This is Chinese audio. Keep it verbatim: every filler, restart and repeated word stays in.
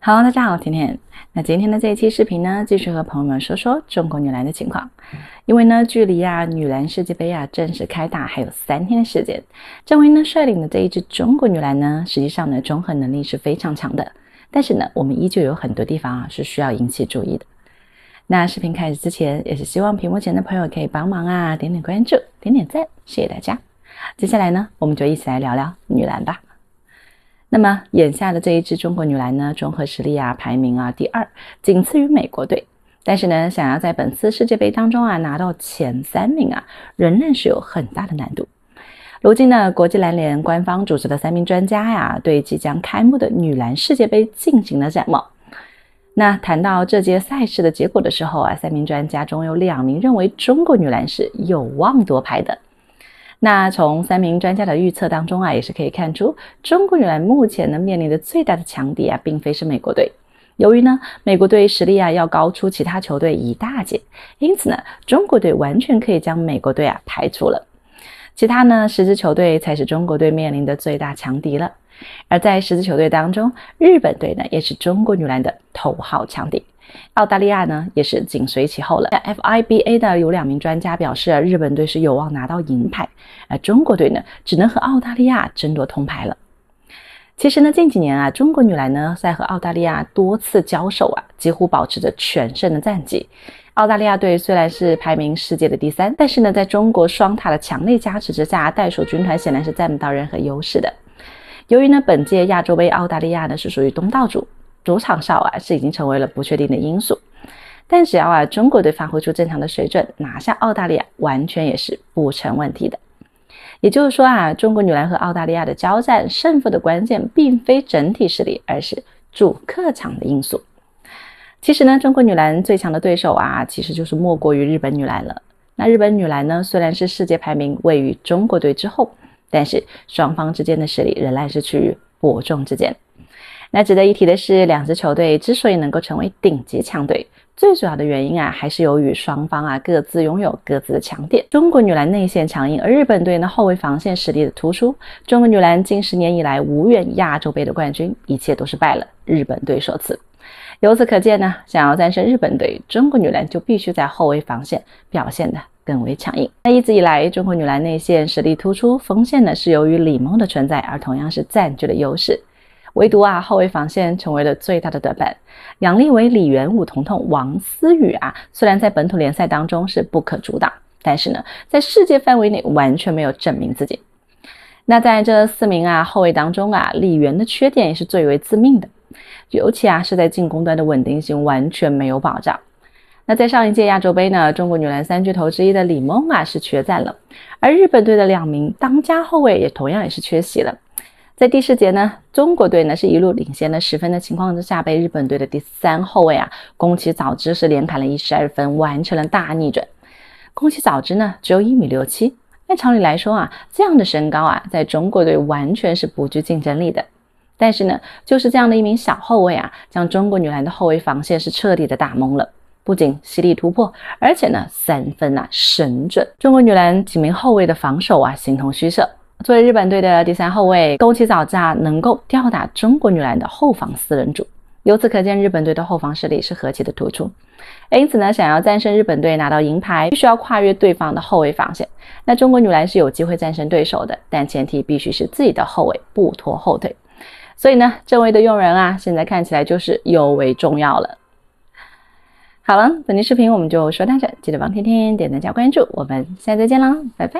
Hello， 大家好，我甜甜。那今天的这一期视频呢，继续和朋友们说说中国女篮的情况。因为呢，距离啊女篮世界杯啊正式开打还有三天的时间，郑薇呢率领的这一支中国女篮呢，实际上呢综合能力是非常强的，但是呢，我们依旧有很多地方啊是需要引起注意的。那视频开始之前，也是希望屏幕前的朋友可以帮忙啊点点关注，点点赞，谢谢大家。接下来呢，我们就一起来聊聊女篮吧。那么眼下的这一支中国女篮呢，综合实力啊排名啊第二，仅次于美国队。但是呢，想要在本次世界杯当中啊拿到前三名啊，仍然是有很大的难度。如今呢，国际篮联官方组织的三名专家呀，对即将开幕的女篮世界杯进行了展望。那谈到这届赛事的结果的时候啊，三名专家中有两名认为中国女篮是有望夺牌的。那从三名专家的预测当中啊，也是可以看出，中国女篮目前呢面临的最大的强敌啊，并非是美国队。由于呢，美国队实力啊要高出其他球队一大截，因此呢，中国队完全可以将美国队啊排除了。其他呢十支球队才是中国队面临的最大强敌了。而在十支球队当中，日本队呢也是中国女篮的头号强敌。澳大利亚呢也是紧随其后了。F I B A 的有两名专家表示，日本队是有望拿到银牌，而中国队呢只能和澳大利亚争夺铜牌了。其实呢，近几年啊，中国女篮呢在和澳大利亚多次交手啊，几乎保持着全胜的战绩。澳大利亚队虽然是排名世界的第三，但是呢，在中国双塔的强力加持之下，袋鼠军团显然是占不到任何优势的。由于呢，本届亚洲杯澳大利亚呢是属于东道主。主场哨啊是已经成为了不确定的因素，但只要啊中国队发挥出正常的水准，拿下澳大利亚完全也是不成问题的。也就是说啊，中国女篮和澳大利亚的交战胜负的关键并非整体实力，而是主客场的因素。其实呢，中国女篮最强的对手啊，其实就是莫过于日本女篮了。那日本女篮呢，虽然是世界排名位于中国队之后，但是双方之间的实力仍然是趋于伯仲之间。那值得一提的是，两支球队之所以能够成为顶级强队，最主要的原因啊，还是由于双方啊各自拥有各自的强点。中国女篮内线强硬，而日本队呢后卫防线实力的突出。中国女篮近十年以来无缘亚洲杯的冠军，一切都是拜了日本队所赐。由此可见呢，想要战胜日本队，中国女篮就必须在后卫防线表现得更为强硬。那一直以来，中国女篮内线实力突出，锋线呢是由于李梦的存在而同样是占据了优势。唯独啊，后卫防线成为了最大的短板。杨丽伟、李元武、彤彤、王思雨啊，虽然在本土联赛当中是不可阻挡，但是呢，在世界范围内完全没有证明自己。那在这四名啊后卫当中啊，李元的缺点也是最为致命的，尤其啊是在进攻端的稳定性完全没有保障。那在上一届亚洲杯呢，中国女篮三巨头之一的李梦啊是缺战了，而日本队的两名当家后卫也同样也是缺席了。在第四节呢，中国队呢是一路领先了十分的情况之下，被日本队的第三后卫啊宫崎早知是连砍了十二分，完成了大逆转。宫崎早知呢只有一米六七，按常理来说啊，这样的身高啊，在中国队完全是不具竞争力的。但是呢，就是这样的一名小后卫啊，将中国女篮的后卫防线是彻底的打懵了。不仅犀利突破，而且呢三分啊神准。中国女篮几名后卫的防守啊形同虚设。作为日本队的第三后卫，宫崎早知啊能够吊打中国女篮的后防四人组，由此可见日本队的后防实力是何其的突出。因此呢，想要战胜日本队拿到银牌，必须要跨越对方的后卫防线。那中国女篮是有机会战胜对手的，但前提必须是自己的后卫不拖后腿。所以呢，郑薇的用人啊，现在看起来就是尤为重要了。好了，本期视频我们就说到这，记得帮天天点赞加关注，我们下次再见啦，拜拜。